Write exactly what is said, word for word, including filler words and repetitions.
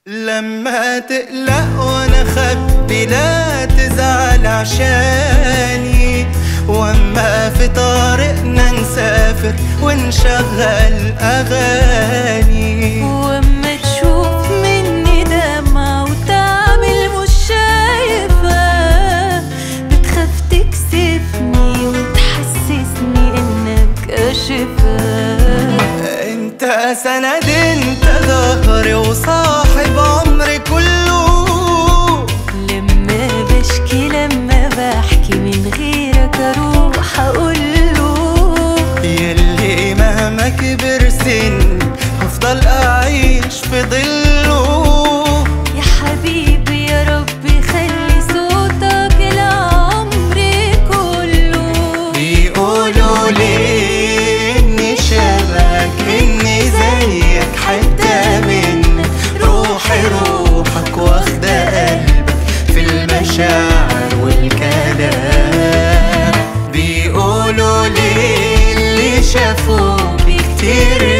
لما تقلق وانا خبي لا تزعل عشاني، واما في طريقنا نسافر ونشغل اغاني، واما تشوف مني دمعة وتعمل مش شايفة، بتخاف تكسفني وتحسسني انك كاشفة. انت سند، انت ظهري وصاحب عمري كله، لما بشكي لما بحكي من غيرك اروح اقوله، يلي مهما كبر سن هفضل اعيش في ظله. يا حبيبي يا ربي خلي صوتك العمر كله. بيقولوا لي اني شبهك، اني زيك حتى منك، روحي روحك واخدة قلبك في المشاعر والكلام. بيقولوا لي اللي شافوك كتير